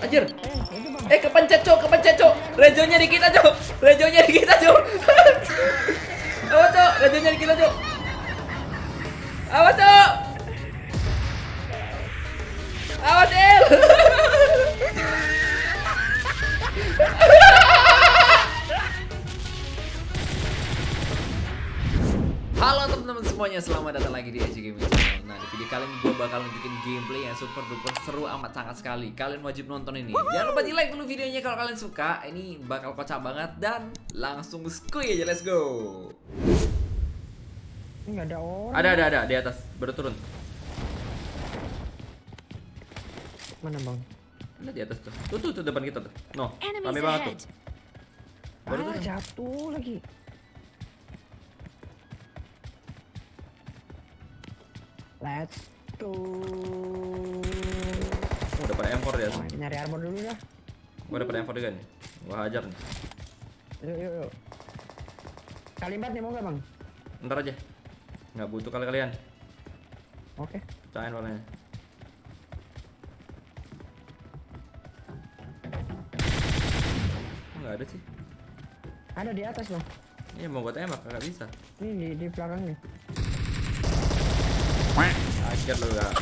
Anjir. Itu bang. Kepencet cok, kepencet cok. Rejonya di kita cok. Rejonya di kita cok. Awas cok, rejonya di kita cok. Awas cok. Awas El. Halo teman-teman semuanya, selamat datang lagi di EJ Gaming Channel. Nah, di video kali ini gue bakal bikin gameplay yang super duper seru amat sangat sekali. Kalian wajib nonton ini. Jangan lupa di like dulu videonya kalau kalian suka. Ini bakal kocak banget dan langsung skuy aja, let's go. Ini nggak ada orang. Ada di atas, baru turun. Mana bang? Ada di atas tuh. Tuh depan kita tuh. No, Enemies rame banget ahead. tuh. Baru turun. Jatuh lagi. Let's go. Oh, dapat M4 dia. Nah, nyari armor dulu dah. Gua dapat M4 juga nih. Gua hajar nih. Yuk. Kalimat nih mau nggak bang? Ntar aja. Nggak butuh kalian. Oke. Cain warnanya. Nggak ada sih. Ada di atas bang. Iya mau gua tembak nggak bisa. Ini di belakang nih. Akhir lu gak.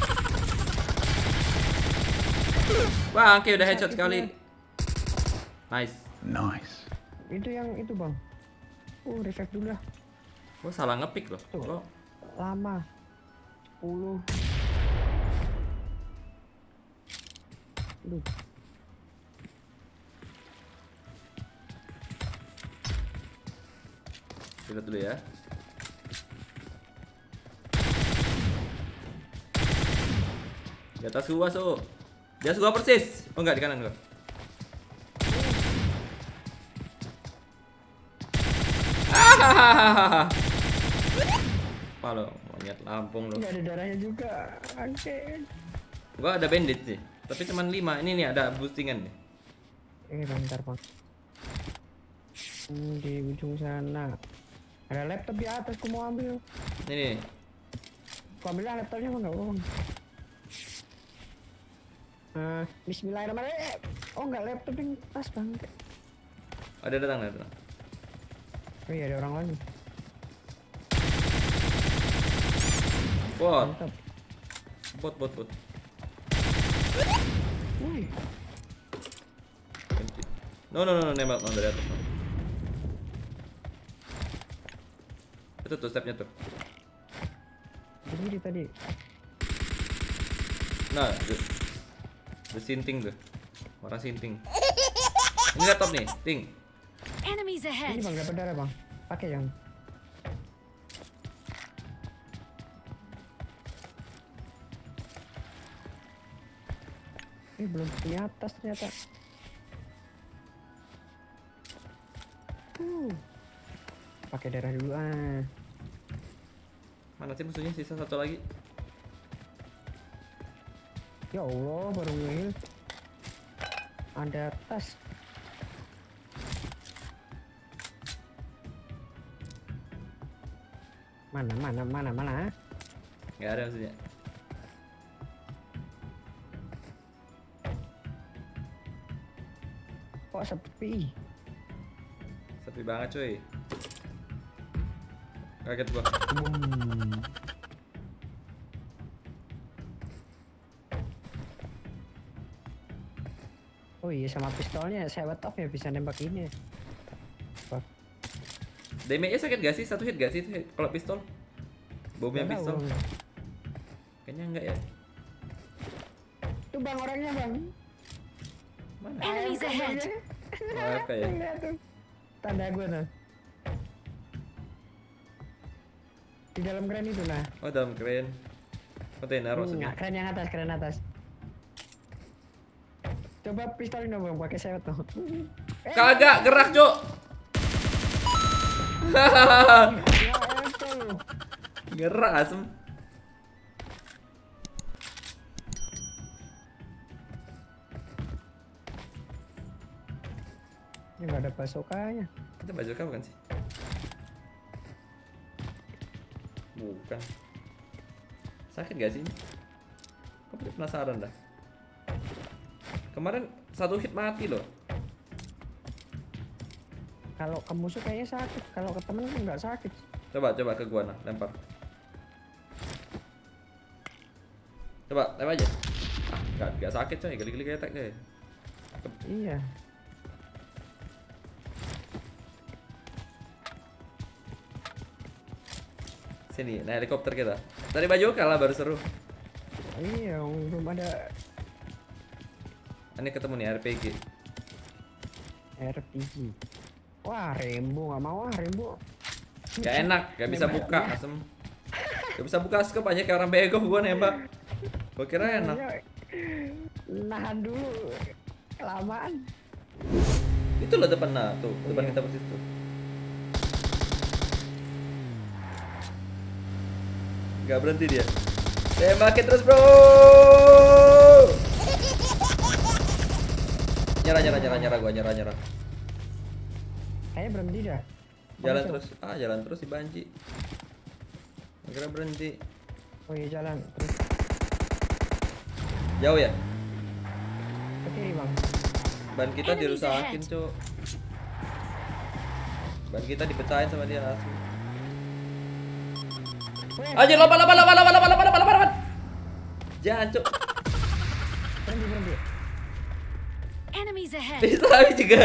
Wah, oke udah headshot sekali. Nice. Itu yang itu bang. Revive dulu lah. Gua salah ngepick loh. Tuh. Gua Lama. 10. Duh. lihat dulu ya. Di atas gua, so. Di atas gua persis. Oh enggak, di kanan gua. Apa lo? Monyet Lampung lo. Nggak ada darahnya juga. Oke. Gua ada bandit sih. Tapi cuman 5. Ini nih ada boostingan nih. Bentar bang. Di ujung sana. Ada laptop di atas, aku mau ambil. Ini nih. Aku ambil lah laptopnya bang, nggak apa bang. Bismillahirrahmanirrahim. Oh enggak, laptop yang tas bang. Ada datang. Oh iya, ada orang lagi. Bot. Mantap. Bot. Wih. No, nembak dari atas. Itu tuh stepnya tuh. Berdiri tadi. Nah, the sinting tuh. Orang sinting. Ini laptop nih, ting. Enemies Ini ahead. bang, dapat darah bang. Pakai yang. Ini belum di atas ternyata. Pakai darah dulu ah. Mana sih musuhnya? Sisa satu lagi. Ya Allah, baru ngehil. Ada tas. Mana? Nggak ada maksudnya. Kok sepi? Sepi banget cuy. Kaget gua. Oh iya, sama pistolnya saya top ya, bisa nembak ini. Wah, Damage-nya sakit gak sih? Satu hit gak sih itu kalau pistol? Bomnya nggak pistol? tahu, Bang. Kayaknya enggak ya. Tuh bang, orangnya bang. Mana? Enemies ahead. Oh, AFK ya. Lihat tuh. Tanda gue tuh. Di dalam keren itu nah. Oh, dalam crane. Kontainer maksudnya. Nggak, keren atas. Coba pistolin dong bang, pakai sewet tuh. Kagak gerak, Cok. Ya itu. Gerak asem. Ini nggak ada bazooka-nya. Itu bazooka bukan sih? Bukan. Sakit gak sih? Kok penasaran dah. Kemarin satu hit mati loh. Kalau ke musuh kayaknya sakit, kalau ke temen nggak sakit. Coba ke gua nah, lempar. Coba, lempar aja. Ah, enggak sakit coy, geli-geli ketek coy. Iya. Sini, nah helikopter kita. Tadi baju kalah baru seru. Iya, belum ada Ini ketemu nih RPG. RPG. Wah, Rembo nggak mau ah, Rembo. Gak enak, gak bisa buka asem. Gak bisa buka scope aja kayak orang bego gua nembak. Gua kira enak. Iya. Nahan dulu, kelamaan. Itu loh depan nah, tuh, depan Iya. kita persis tuh. Gak berhenti dia. Tembakin terus, bro. Nyerah gua. Kayaknya berhenti dah. Jalan terus. Jalan terus si Banci. Kira berhenti. Oh iya, jalan terus Jauh ya? ke kiri, Bang. Ban kita Enemies dirusakin, ahead. Cuk. Ban kita dipecahin sama dia asli. Weh, Anjir, lompat. Jangan, Cuk. berhenti. Enemies ahead. Bisa tapi juga.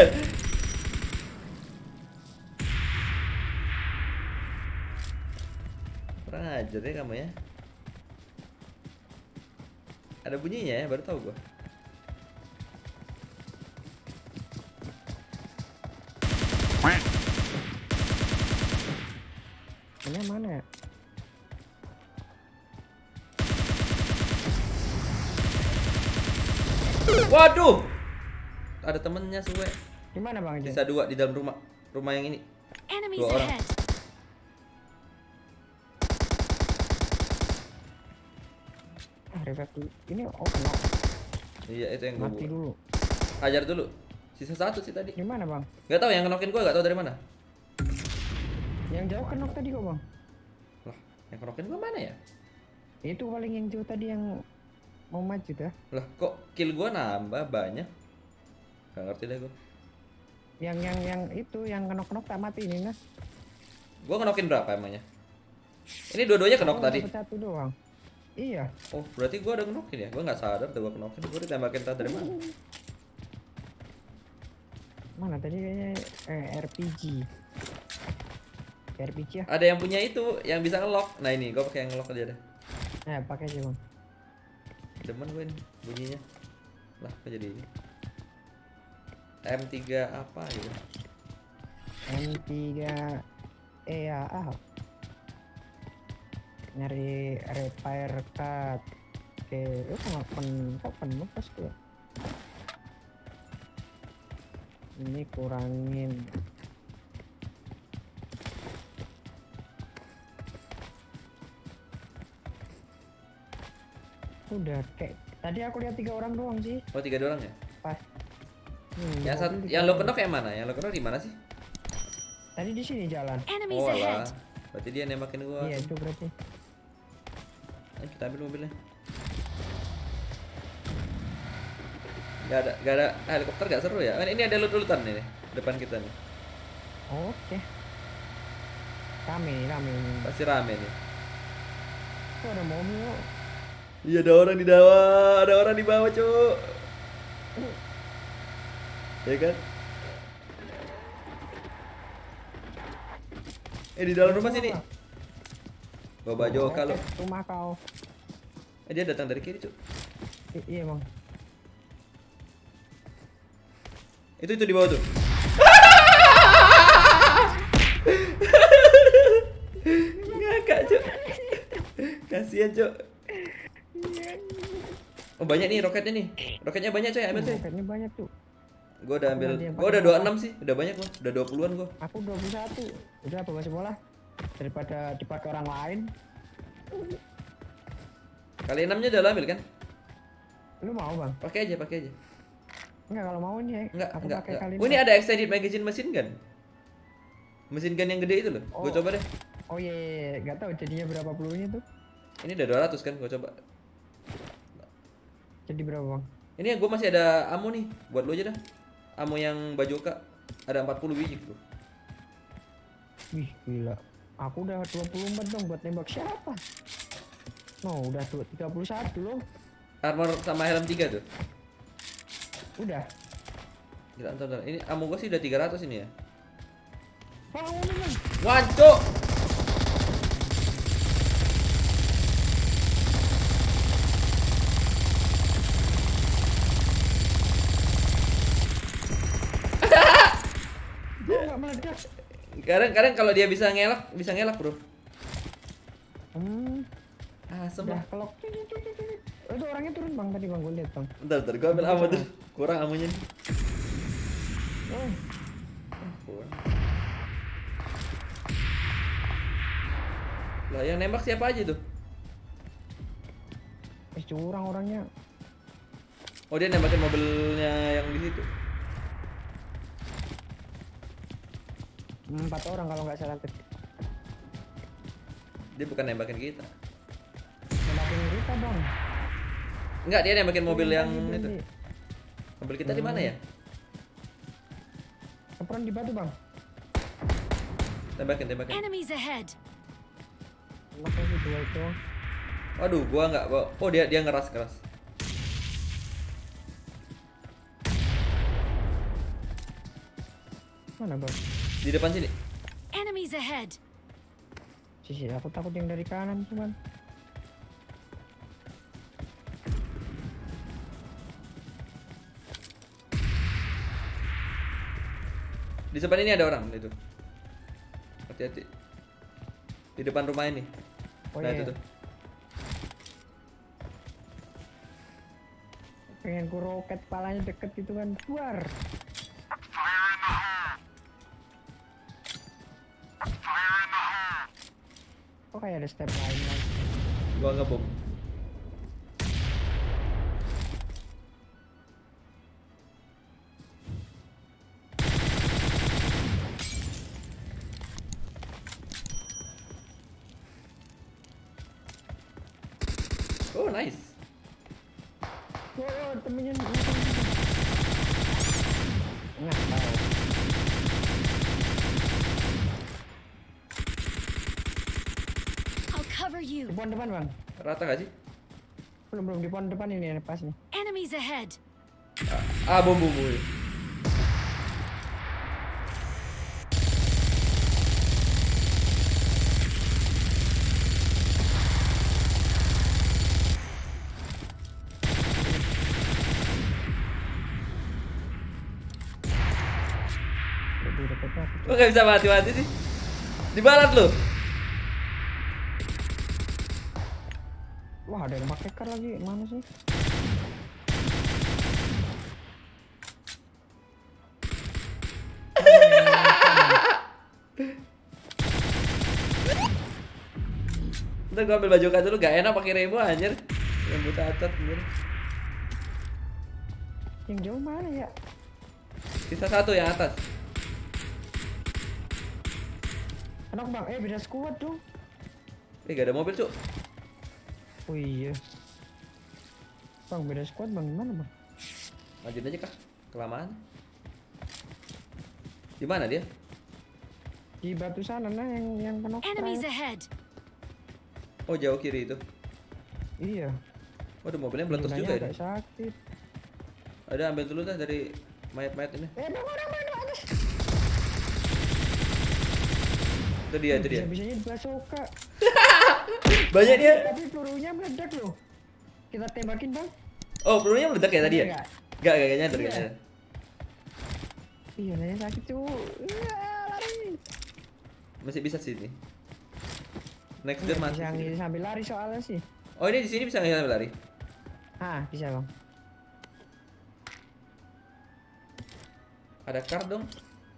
Kurang ajar ya kamu ya. Ada bunyinya ya, baru tahu gua. Ini mana ya? Waduh. Ada temennya suwe. Di mana, Bang? Sisa 2 di dalam rumah. Rumah yang ini. Enemies Dua orang. ahead. Revive dulu. Ini kena. Iya, itu yang gua Mati buat. dulu. Hajar dulu. Sisa 1 sih tadi. Di mana, Bang? Gak tahu yang knock-in gua, gak tahu dari mana. Yang jauh kenok tadi kok, Bang. Lah, yang knock-in gua mana ya? Itu paling yang jauh tadi yang mau maju dah. Lah, kok kill gua nambah banyak? Gak ngerti deh gua. Yang itu yang kenok tak mati ini nah. Gua knock-in berapa emangnya? Ini dua-duanya knock tadi. Dapat satu doang. Iya. Oh, berarti gua ada knock-in ya? Gua nggak sadar tuh gua knock-in. Gua ditembakin tadi dari mana? Mana tadi kayaknya RPG. RPG ya? Ada yang punya itu, yang bisa nge-lock. Nah, ini gua pakai yang nge-lock aja deh. Nah, pakai aja, Bang. Demen gue ini bunyinya. Lah, kok jadi ini? M3 apa gitu? M3 EAA. Nyari repair card. Oke, lu kapan lepas tuh? Ini kurangin. Udah kayak tadi aku lihat 3 orang doang sih. Oh, 3 doang ya? Pas. Yang lo kenok yang mana? Yang lo kenok di mana sih? Tadi di sini jalan. Enemies Oh, ahead. lah. Berarti dia nembakin gua. Iya, itu berarti. Ayo kita ambil mobilnya. Gak ada helikopter gak seru ya? Ini ada lut-lutan nih depan kita nih. Oke. Rame. Pasti rame nih. Kok ada mobil? Iya, ada orang di bawah, ada orang di bawah, Cuk. Ya kan? Di dalam rumah sini. Bawa baju kalau. Rumah kau. Dia datang dari kiri, Cuk. Iya, Bang. Itu di bawah tuh. Ngakak, Cuk. Kasihan, Cuk. Oh, banyak nih roketnya nih. Roketnya banyak, coy. Ambil, coy. Roketnya banyak tuh. Gua udah ambil. Gua udah 26 sih. Udah banyak gua. Udah 20-an gua. Aku 21. Udah bawa bola. Daripada dipakai orang lain. Kali 6-nya udah lo ambil kan? Lu mau, Bang? Pakai aja. Enggak, kalau mau ini ya. Enggak. Pakai kali Oh, ini ada extended magazine mesin gun. Mesin gun yang gede itu loh. Gua Oh. coba deh. Oh iya. Enggak tahu jadinya berapa pelurunya tuh. Ini udah 200 kan, gua coba. Jadi berapa, Bang? Ini gue masih ada ammo nih, buat lo aja dah. Ammo yang bajoka ada 40 biji bro. Wih, gila. Aku udah 24 dong buat nembak siapa? No, udah 31 loh. Armor sama helm 3 tuh. Udah. Gila, ntar. Ini ammo gue sih udah 300 ini ya. Oh, Bang. Wancuk. Nggak meledak. Kadang kalau dia bisa ngelak bro. Asem Udah lah. kelok. Oh, itu orangnya turun bang tadi bang, gue lihat bang. Bentar, gue ambil ammo tuh. Kurang ammonya nih. Oh, Kurang. Lah yang nembak siapa aja tuh? curang orangnya. Oh dia nembakin mobilnya yang di situ. 4 orang kalau nggak salah. Dia bukan nembakin kita. Nembakin kita bang. Enggak, dia nembakin mobil yang Berhenti. itu. Mobil kita di mana ya? Apron di batu bang. Tembakin. Enemies ahead. Makanya sih dua itu. Waduh, gua nggak bawa. Oh dia ngeras. Mana bang? Di depan sini. Enemies ahead. Sisi, aku takut yang dari kanan cuman. Di depan ini ada orang itu. Hati-hati. Di depan rumah ini. Oh Nah iya. itu tuh. Pengen ku roket palanya deket gitu kan. Keluar. Oh kayak ada step lain lagi. Gua ngebom. Oh nice. Wow, temennya nggak tahu. I'll cover you. Di pohon depan bang. Rata gak sih? Belum di pohon depan ini pas nih. Enemies ahead. Bom. Lebih dekat aku. Kok gak bisa mati sih? Dibalat lu. Wah ada yang pakai kar lagi. Mana sih? Ntar gua ambil baju dulu, gak enak pakai remo anjir. Rambut cacat anjir. Yang jauh mana ya? Sisa satu yang atas. Kenapa bang? Beda squad dong. Gak ada mobil cuk. Oh iya. Bang beda squad bang, gimana bang? Lanjut aja kah? Kelamaan. Di mana dia? Di batu sana nah yang kena Enemies strike. ahead. Oh jauh kiri itu. Iya. Waduh mobilnya meletus Minanya juga agak ini. sakit. Ada ambil dulu dah dari mayat-mayat ini. Bang atas. Itu dia. Bisa-bisanya bazooka. Banyak dia. Tapi pelurunya meledak loh. Kita tembakin bang. Oh pelurunya meledak ya tadi ya? Enggak. Gak nyadar. Iya. Gak nyadar. Iya, nanya sakit tuh. Lari. Masih bisa sih ini. Next Iya, turn mati. bisa sih. sambil lari soalnya sih. Oh ini di sini bisa nggak sambil lari? Bisa bang. Ada kar dong.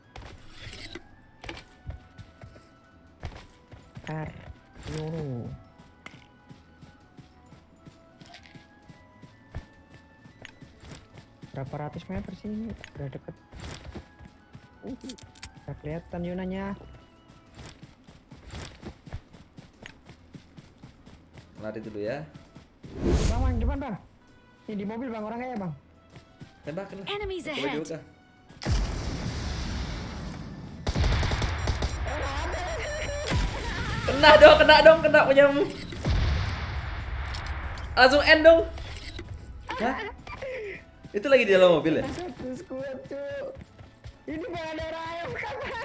Kar. Peluru. Berapa ratus meter sih ini? Udah deket. Udah kelihatan Yunanya. Lari dulu ya. Bang, depan bang. Ini di mobil bang, orang kaya bang. Tembakin lah. Enemies Pakai ahead. bazooka. Kena dong, kena punyamu. Langsung end dong. Hah? Itu lagi di dalam mobil ya? Satu squad tuh. Ini bang ada rayap kapan?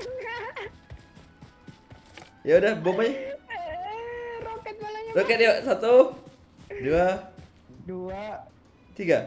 Ya udah, bom aja. Roket balanya. Roket yuk, 1, 2, 2, 3.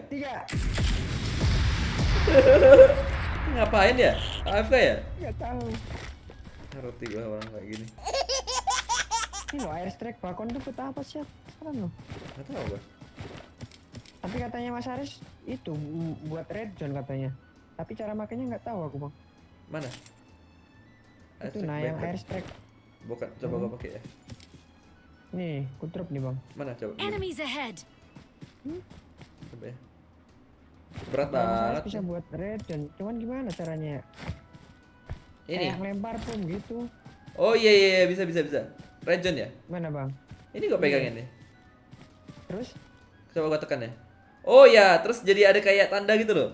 3. Ngapain ya? AFK ya? Nggak tahu. Ngerti gua orang kayak gini. Ini lo airstrike balkon tuh buat apa sih? Sekarang lo. Nggak tahu gua. Tapi katanya Mas Aris itu buat red zone katanya. Tapi cara makainya nggak tahu aku bang. Mana? Itu nah yang airstrike. Bukan, coba gua pakai ya. Nih, ku drop nih bang. Mana coba? Enemies ahead. Coba ya. Berat Mas Aris banget. bisa buat red zone. Cuman gimana caranya? Ini. Kayak lempar pun gitu. Oh iya, bisa. Region ya? Mana bang? Ini gua pegangin nih. Terus? Coba gua tekan ya. Oh ya, terus jadi ada kayak tanda gitu loh.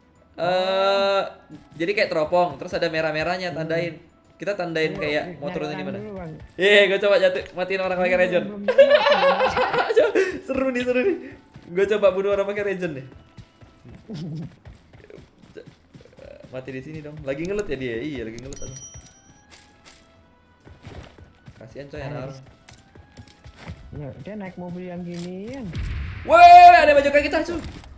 Jadi kayak teropong, terus ada merah-merahnya tandain. Kita tandain kayak mau turun ini mana. Gue coba jatuh, matiin orang pakai region. Seru nih. Gue coba bunuh orang pakai region nih. Mati di sini dong. Lagi ngelut ya dia. Iya, lagi ngelut aku. Kasihan coy anak orang. Ya, dia naik mobil yang ginian. Woi, ada baju kayak kita, cuy.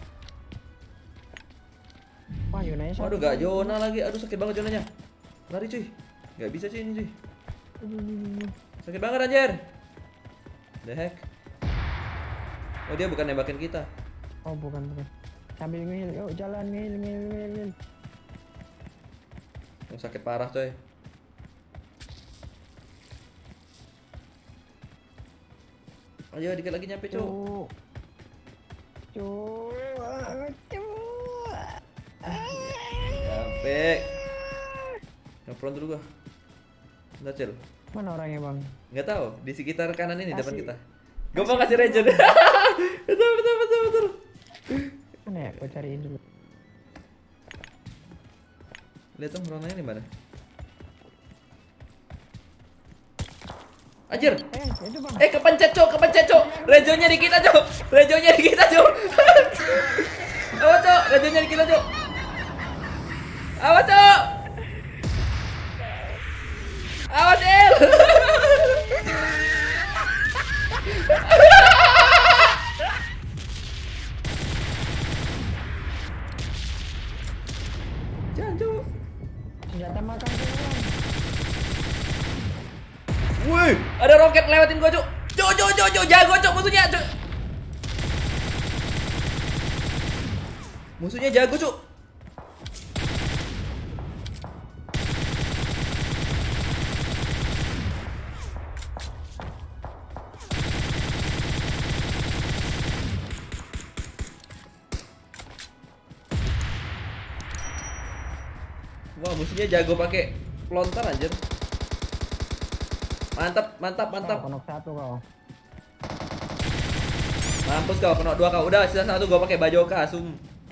Wah, Yonanya Aduh, gak zona lagi. Aduh, sakit banget zonanya. Lari cuy. Gak bisa cuy ini cuy. Sakit banget anjir. The heck. Oh, dia bukan nembakin kita. Oh, bukan. Sambil ngehil, yuk jalan ngehil. Oh, sakit parah coy. Ayo dikit lagi nyampe cuy. Nyampe. Ngefront dulu gua. Bentar, Cil. Mana orangnya, Bang? Nggak tahu, di sekitar kanan ini depan Kasih. kita. Gua mau kasih region. Betul. Mana ya? Gua cariin dulu. Lihat dong ronanya di mana? Anjir. Itu, Bang. Kepencet, Cok. Regionnya di kita, Cok. Awas, Cok. Regionnya di kita, Cok. Awas, Cok. Awas, El. Jangan, Cok. Senjata makan tuh, Bang. Wih, ada roket lewatin gua, Cuk. Cuk, jago, Cuk, musuhnya, Cuk. Musuhnya jago, Cuk. Wah, musuhnya jago pakai pelontar anjir. Mantap. Kau knock satu kau. Mampus kau, kena 2 kau. Udah, sisa 1 gua pakai bajoka, sum.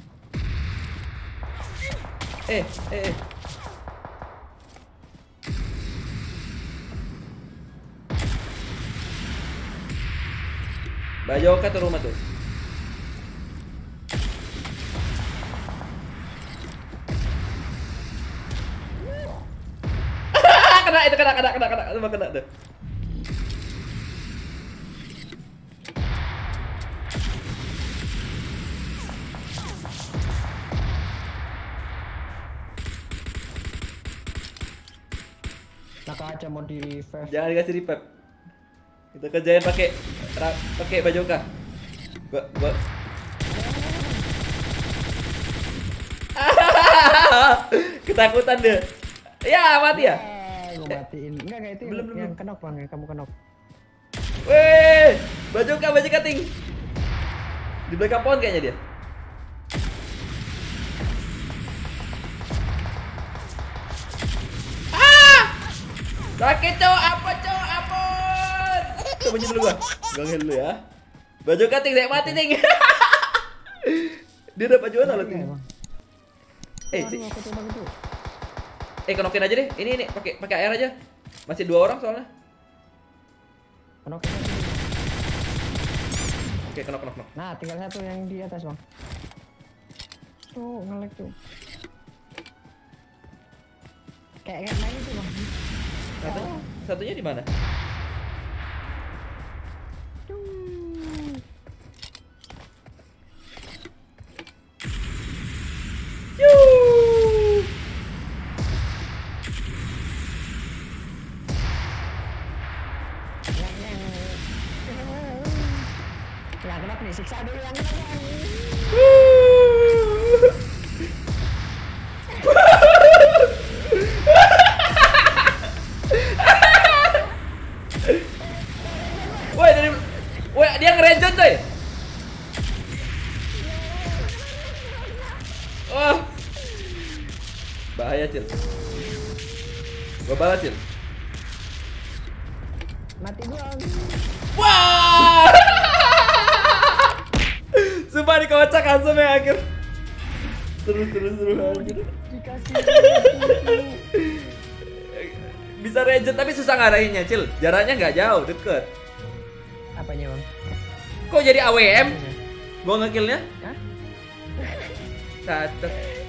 Bajoka tuh rumah tuh. Kena tuh. Nak aja mau di revive. Jangan dikasih revive. Kita kerjain pakai bajoka. Gua. Ketakutan dia. Ya, mati ya? Gue matiin. Enggak itu Belum. yang kenok, Bang, yang kamu kenok. Weh, bajoka ting. Di belakang pohon kayaknya dia. Sakit, Cok. Ampun. Coba dulu gua. Gua ngehil dulu ya. Bajoka ting, saya mati ting. Dia dapat juara loh ting. Aduh, aku tembak itu. Kenokin aja deh. Ini pakai air aja. Masih 2 orang soalnya. Knock aja. Oke, kenok. Nah, tinggal satu yang di atas, Bang. Tuh, nge-lag tuh. Kayak main itu, Bang. Satunya di mana? Yang kenapa nih? Siksa dulu yang kenapa? Woi, dia ngerejon coy. Wah. Bahaya, Cil. Gua balas, Cil. Mati gua. Wah. Sumpah dikocak langsung ya akhir. Seru anjir. Dikasih. Bisa regen tapi susah ngarahinnya, Cil. Jaraknya nggak jauh, deket. Apanya, Bang? Kok jadi AWM? Gua ngekillnya? Hah? Cacet.